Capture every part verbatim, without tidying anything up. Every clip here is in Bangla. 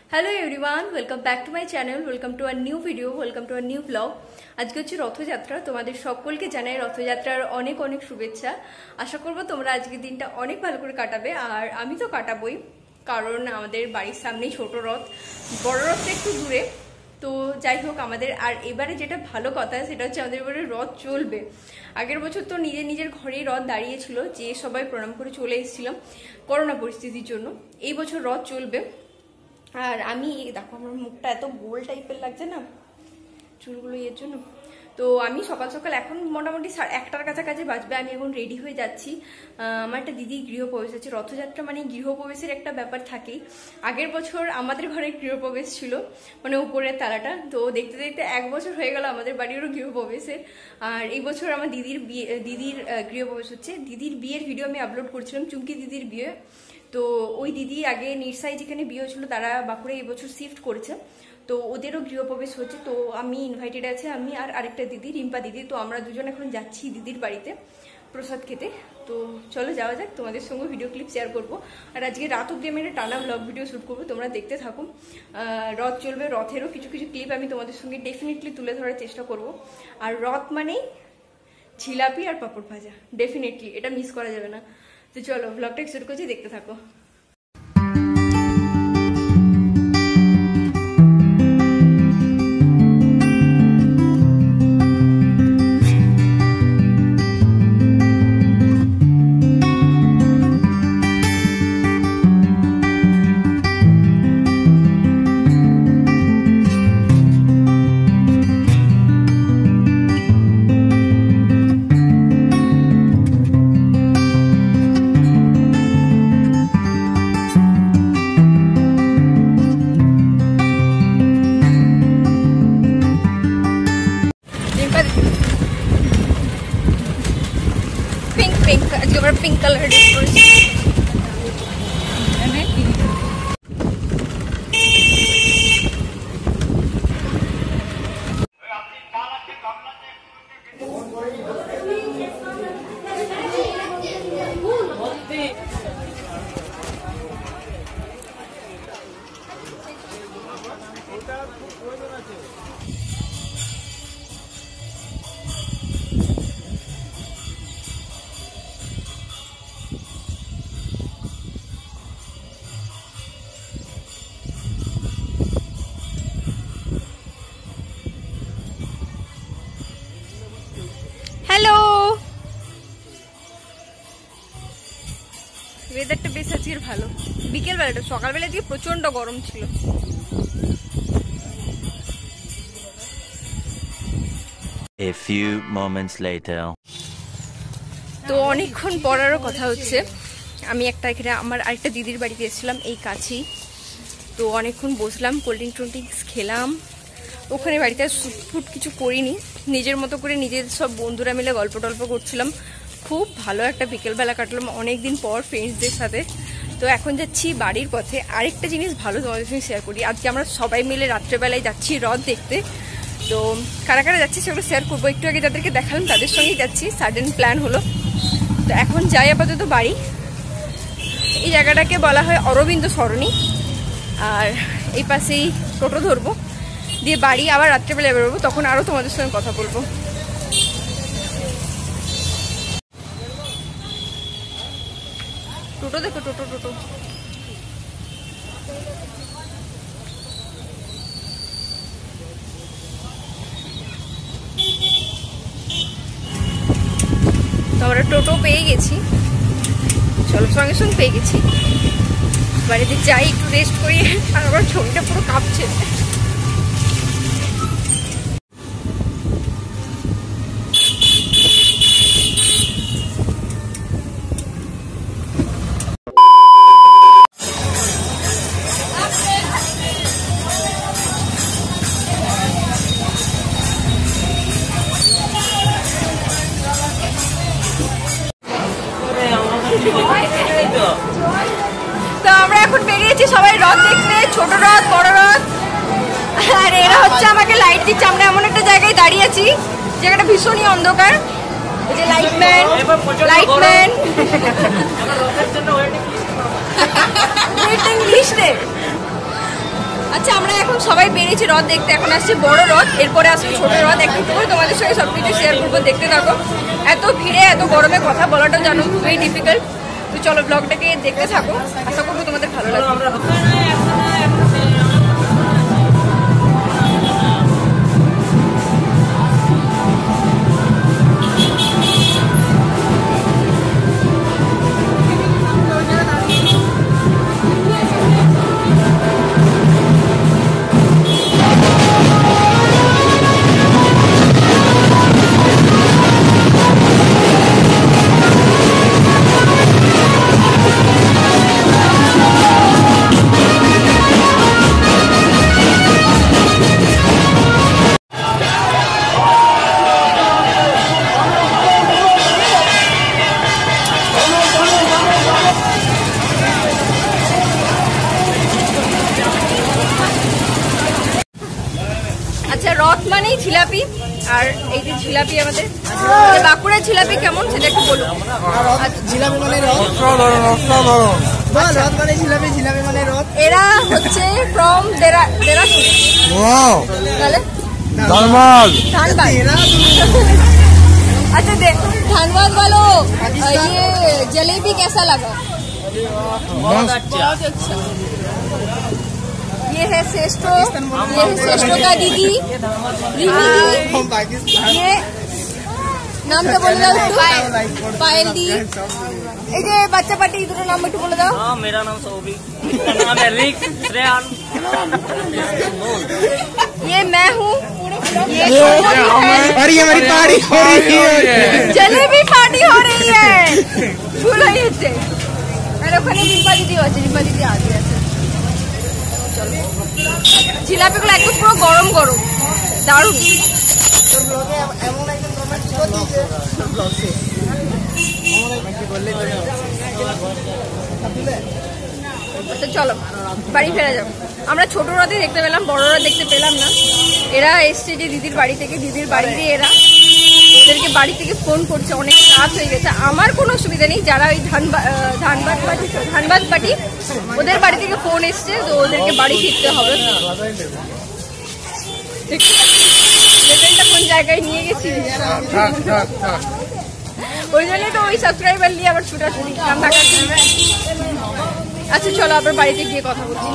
Hello everyone, welcome back to my channel. Welcome to our new video, welcome to our new vlog. আজকে হচ্ছে রথযাত্রা। তোমাদের সকলকে জানাই রথযাত্রার অনেক অনেক শুভেচ্ছা। আশা করবো তোমরা আজকের দিনটা অনেক ভালো করে কাটাবে, আর আমি তো কাটাবোই, কারণ আমাদের বাড়ির সামনেই ছোট রথ, বড় রথটা একটু দূরে। তো যাই হোক, আমাদের আর এবারে যেটা ভালো কথা সেটা হচ্ছে আমাদের এবারে রথ চলবে। আগের বছর তো নিজের নিজের ঘরেই রথ দাঁড়িয়েছিল, যে সবাই প্রণাম করে চলে এসেছিলাম করোনা পরিস্থিতির জন্য। এই বছর রথ চলবে। আর আমি দেখো, আমার মুখটা এত গোল টাইপের লাগছে না চুলগুলো এর জন্য। তো আমি সকাল সকাল এখন মোটামুটি একটার কাছাকাছি বাজবে, আমি এখন রেডি হয়ে যাচ্ছি। আমার একটা দিদি গৃহপ্রবেশ আছে। রথযাত্রা মানে গৃহপ্রবেশের একটা ব্যাপার থাকেই। আগের বছর আমাদের ঘরে গৃহপ্রবেশ ছিল, মানে উপরের তালাটা। তো দেখতে দেখতে এক বছর হয়ে গেল আমাদের বাড়িরও গৃহপ্রবেশের। আর এই বছর আমার দিদির বিয়ে, দিদির গৃহপ্রবেশ হচ্ছে। দিদির বিয়ের ভিডিও আমি আপলোড করছিলাম, চুমকি দিদির বিয়ে। তো ওই দিদি আগে নিরসাই যেখানে বিয়ে হয়েছিল, তারা বাঁকুড়া এই বছর শিফট করেছে, তো ওদেরও গৃহপ্রবেশ হচ্ছে। তো আমি ইনভাইটেড আছে, আমি আর আরেকটা দিদি, রিম্পা দিদি। তো আমরা দুজন এখন যাচ্ছি দিদির বাড়িতে প্রসাদ খেতে। তো চলো যাওয়া যাক, তোমাদের সঙ্গে ভিডিও ক্লিপ শেয়ার করবো। আর আজকে রাত অব্দি আমি একটা টানা ব্লগ ভিডিও শ্যুট করবো, তোমরা দেখতে থাকো। রথ চলবে, রথেরও কিছু কিছু ক্লিপ আমি তোমাদের সঙ্গে ডেফিনেটলি তুলে ধরার চেষ্টা করব। আর রথ মানেই জিলাপি আর পাঁপড় ভাজা, ডেফিনেটলি এটা মিস করা যাবে না। তো চলো ব্লগটা শুরু করছি, দেখতে থাকো। পিঙ্ক কালার ড্রেস পরেছি। হ্যালো, ওয়েদারটা বেশ আজকের ভালো। বিকেল বেলাটা, সকালবেলা আজকে প্রচন্ড গরম ছিল। A few moments later. তো অনেকক্ষণ পর আরও কথা হচ্ছে। আমি একটা এখানে আমার আরেকটা দিদির বাড়িতে এসেছিলাম, এই কাছেই। তো অনেকক্ষণ বসলাম, কোল্ড ড্রিঙ্ক টোল্ড ড্রিঙ্কস খেলাম। ওখানে বাড়িতে ফুট কিছু করিনি, নিজের মতো করে নিজের সব বন্ধুরা মিলে গল্প টল্প করছিলাম। খুব ভালো একটা বিকেলবেলা কাটলাম অনেকদিন পর ফ্রেন্ডসদের সাথে। তো এখন যাচ্ছি বাড়ির পথে। আরেকটা জিনিস ভালো তোমাদের সঙ্গে শেয়ার করি, আজকে আমরা সবাই মিলে রাত্রেবেলায় যাচ্ছি রথ দেখতে। তো কারা কারা যাচ্ছি সেগুলো শেয়ার করবো। একটু আগে যাদেরকে দেখালাম তাদের সঙ্গেই যাচ্ছি, সাডেন প্ল্যান হলো। তো এখন যাই আপাতত বাড়ি। এই জায়গাটাকে বলা হয় অরবিন্দ সরণি। আর এই পাশেই টোটো ধরবো, দিয়ে বাড়ি আবার রাত্রেবেলা বেরোবো, তখন আরও তোমাদের সঙ্গে কথা বলবো। টোটো দেখো, টোটো টোটো তো আমরা টোটো পেয়ে গেছি, চলো সঙ্গে সঙ্গে পেয়ে গেছি। বাড়িতে যাই, একটু রেস্ট করি। আর আমার ছবিটা পুরো কাঁপছে। তো আমরা এখন বেরিয়েছি সবাই রথ দেখতে, ছোট রথ, বড় রথ। আর এরা হচ্ছে আমাকে লাইট দিচ্ছে। আমরা এমন একটা জায়গায় দাঁড়িয়ে আছি, জায়গাটা ভীষণই অন্ধকার। এই যে লাইটম্যান, লাইটম্যান ওয়েটিং লিস্টে। আচ্ছা আমরা এখন সবাই বেরিয়েছি রথ দেখতে, এখন আসছে বড় রথ, এরপরে আসবে ছোট রথ। একটু করে তোমাদের সঙ্গে সবকিছু শেয়ার করবো, দেখতে থাকো। এত ভিড়ে এত গরমে কথা বলাটা জানো খুবই ডিফিকাল্ট, তো চলো ব্লগটাকে দেখতে থাকো, আশা করবো তোমাদের ভালো লাগবে। আচ্ছা রথ মানেই জিলাপি, আর এই যে জিলাপি আমাদের বাঁকুড়ার জিলাপি কেমন সেটা একটু বলুন। জিলাপি মানে রথ, রথ মানে জিলাপি, জিলাপি মানে রথ। এরা হচ্ছে ফ্রম দেরাদুন। তাহলে धनबाद धनबाद। अच्छा देख धनबाद वालों, ये जलेबी कैसा लगा? बहुत अच्छा। ये है श्रेष्ठो, ये है श्रेष्ठो का दीदी, ये नाम तो बोल दो, पायल दी। এই যে বাচ্চা পার্টি দুটো নাম একটু বলে দাও। हाँ मेरा नाम सौभिक, मेरा नाम है रिक श्रेयान। ये मैं हूँ, ये और ये हमारी पार्टी हो रही है, जलेबी पार्टी हो रही है। শুরু হয়েছে আর ওখানে রিম্পা দিদি আছে, রিম্পা দিদি আগে আছে। জিলাপিগুলো একদম পুরো গরম গরম, দারুণ। তোর ব্লগে এমন একজন কমেন্ট করে দিয়েছে ব্লগ শেষ তো চলো বাড়ি ফেরা যাবো। আমরা ছোট রথে দেখতে পেলাম, বড় রথ দেখতে পেলাম না। এরা এসছে যে দিদির বাড়ি থেকে, দিদির বাড়িতে এরা ওদেরকে বাড়ি থেকে ফোন করছে, অনেক রাত হয়ে গেছে। আমার কোনো অসুবিধা নেই, যারা ওই ধানবাদ ধানবাদ পার্টি ধানবাদ পার্টি ওদের বাড়ি থেকে ফোন এসছে, তো ওদেরকে বাড়ি ফিরতে হবে। লেভেলটা কোন জায়গায় নিয়ে গেছি, ওই জন্যই তো ওই সাবস্ক্রাইবার নিয়ে আবার ছুটাছুটি কান্না কাটি। আচ্ছা চলো আবার বাড়িতে গিয়ে কথা বলছি।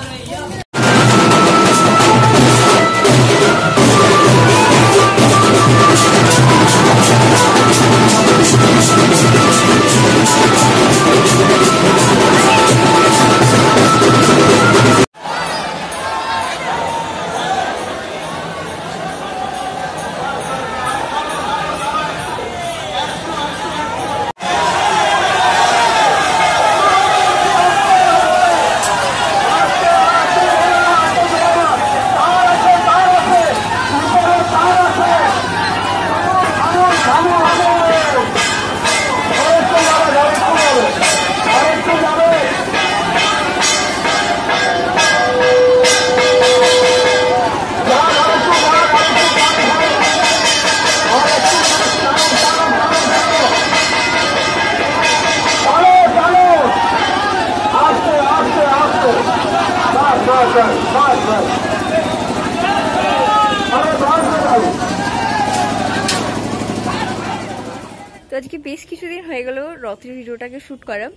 তো আজকে বেশ কিছুদিন হয়ে গেল রথের ভিডিওটাকে শ্যুট করা।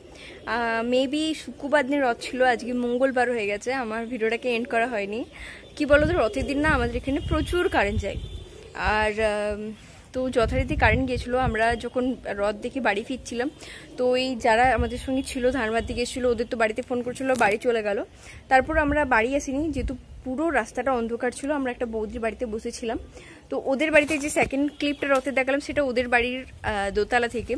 মেবি শুক্রবার দিন রথ ছিল, আজকে মঙ্গলবার হয়ে গেছে, আমার ভিডিওটাকে এন্ড করা হয়নি। কি বলো তো, রথের দিন না আমাদের এখানে প্রচুর কারেন্ট যায়, আর তো যথারীতি কারেন্ট গিয়েছিলো। আমরা যখন রথ দেখে বাড়ি ফিরছিলাম, তো ওই যারা আমাদের সঙ্গে ছিল ধানবাদ দিকে এসেছিলো, ওদের তো বাড়িতে ফোন করছিল, বাড়ি চলে গেল। তারপর আমরা বাড়ি আসিনি, যেহেতু পুরো রাস্তাটা অন্ধকার ছিল। আমরা একটা বৌদির বাড়িতে বসেছিলাম, তো ওদের বাড়িতে যে সেকেন্ড ক্লিপটা রথে দেখালাম সেটা ওদের বাড়ির দোতলা থেকে।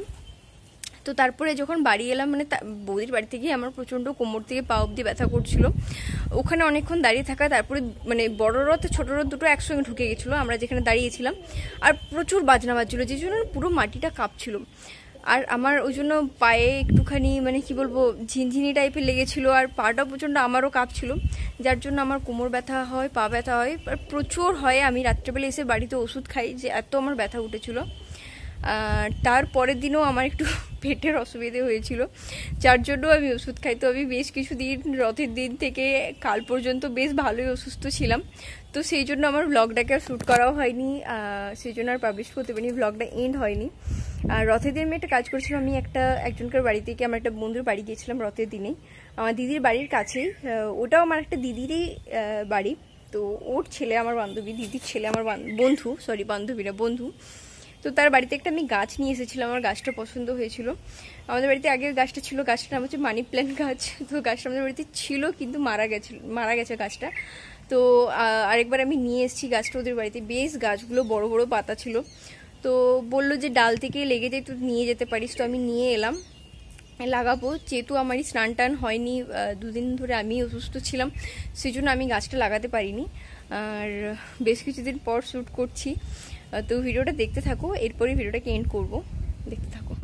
তো তারপরে যখন বাড়ি এলাম, মানে বৌদির বাড়ি থেকে আমার প্রচণ্ড কোমর থেকে পা অব্দি ব্যথা করছিল। ওখানে অনেকক্ষণ দাঁড়িয়ে থাকা, তারপরে মানে বড় রথ ছোট রথ দুটো একসঙ্গে ঢুকে গেছিলো আমরা যেখানে দাঁড়িয়েছিলাম, আর প্রচুর বাজনা বাজছিল, যে জন্য পুরো মাটিটা কাঁপছিল। আর আমার ওই জন্য পায়ে একটুখানি মানে কি বলবো ঝিনঝিনি টাইপের লেগেছিল, আর পাটাও প্রচণ্ড আমারও কাঁপছিল, যার জন্য আমার কোমর ব্যথা হয়, পা ব্যথা হয়, আর প্রচুর হয়। আমি রাত্রেবেলা এসে বাড়িতে ওষুধ খাই, যে এত আমার ব্যথা উঠেছিল। তার পরের দিনও আমার একটু পেটের অসুবিধে হয়েছিল, যার জন্য আমি ওষুধ খাই। তো আমি বেশ কিছুদিন রথের দিন থেকে কাল পর্যন্ত বেশ ভালোই অসুস্থ ছিলাম, তো সেই জন্য আমার ব্লগটাকে আর শ্যুট করাও হয়নি, সেই জন্য আর পাবলিশ করতে পারিনি, ব্লগটা এন্ড হয়নি। আর রথের দিন আমি একটা কাজ করছিলাম, আমি একটা একজনকার বাড়ি থেকে আমার একটা বন্ধুর বাড়ি গিয়েছিলাম রথের দিনেই, আমার দিদির বাড়ির কাছেই, ওটাও আমার একটা দিদিরই বাড়ি। তো ওর ছেলে আমার বান্ধবী, দিদির ছেলে আমার বন্ধু, সরি বান্ধবী না বন্ধু। তো তার বাড়িতে একটা আমি গাছ নিয়ে এসেছিলাম, আমার গাছটা পছন্দ হয়েছিল। আমাদের বাড়িতে আগের গাছটা ছিল, গাছটার নাম হচ্ছে মানি প্ল্যান্ট গাছ। তো গাছটা আমাদের বাড়িতে ছিল কিন্তু মারা গেছে মারা গেছে গাছটা। তো আরেকবার আমি নিয়ে এসেছি গাছটা ওদের বাড়িতে, বেশ গাছগুলো বড় বড় পাতা ছিল। তো বললো যে ডাল থেকে লেগে যায়, তুই নিয়ে যেতে পারিস। তো আমি নিয়ে এলাম, লাগাবো। যেহেতু আমারই স্নান টান হয়নি, দুদিন ধরে আমি অসুস্থ ছিলাম, সেই জন্য আমি গাছটা লাগাতে পারিনি। আর বেশ কিছুদিন পর শ্যুট করছি, তো ভিডিওটা দেখতে থাকো, এরপরে ভিডিওটাকে এন্ড করবো, দেখতে থাকো।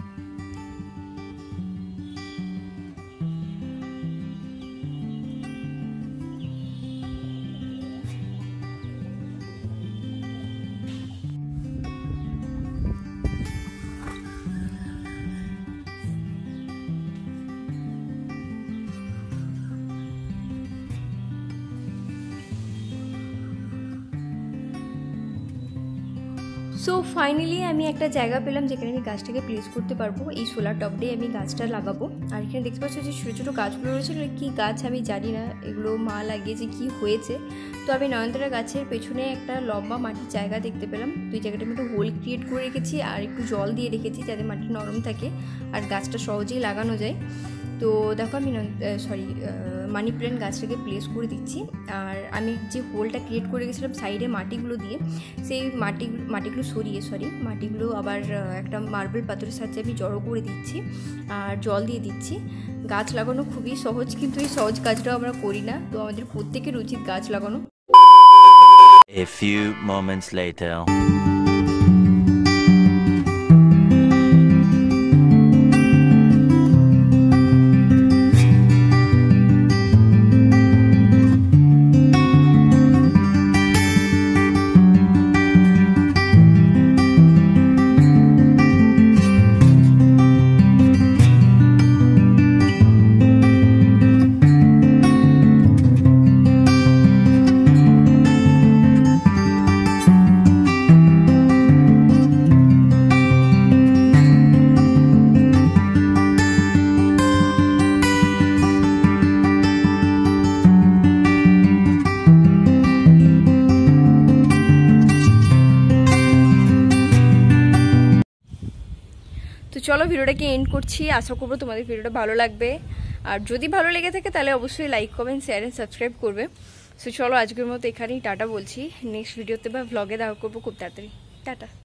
সো ফাইনালি আমি একটা জায়গা পেলাম যেখানে আমি গাছটাকে প্লেস করতে পারবো। এই সোলার টপ দিয়ে আমি গাছটা লাগাবো। আর এখানে দেখতে পাচ্ছ যে ছোটো ছোটো গাছগুলো রয়েছে, কী গাছ আমি জানি না, এগুলো মা লাগিয়েছে, কি হয়েছে। তো আমি নয়নতারা গাছের পেছনে একটা লম্বা মাটির জায়গা দেখতে পেলাম, তো এই জায়গাটা আমি একটু হোল ক্রিয়েট করে রেখেছি আর একটু জল দিয়ে রেখেছি যাতে মাটি নরম থাকে আর গাছটা সহজেই লাগানো যায়। তো দেখো আমি সরি মানি প্ল্যান্ট গাছটাকে প্লেস করে দিচ্ছি। আর আমি যে হোলটা ক্রিয়েট করে গেছিলাম সাইডে মাটিগুলো দিয়ে, সেই মাটি মাটিগুলো সরিয়ে সরি মাটিগুলো আবার একটা মার্বেল পাথরের সাহায্যে আমি জড়ো করে দিচ্ছি আর জল দিয়ে দিচ্ছি। গাছ লাগানো খুবই সহজ, কিন্তু এই সহজ কাজটাও আমরা করি না, তো আমাদের প্রত্যেকের উচিত গাছ লাগানো। A few moments later. তো চলো ভিডিওটাকে এন্ড করছি, আশা করবো তোমাদের ভিডিওটা ভালো লাগবে। আর যদি ভালো লেগে থাকে তাহলে অবশ্যই like comment share and subscribe করবে। সো চলো আজকের মতো এখানেই টাটা বলছি, নেক্সট ভিডিওতে বা ভ্লগে দেখা করবো খুব তাড়াতাড়ি। টাটা।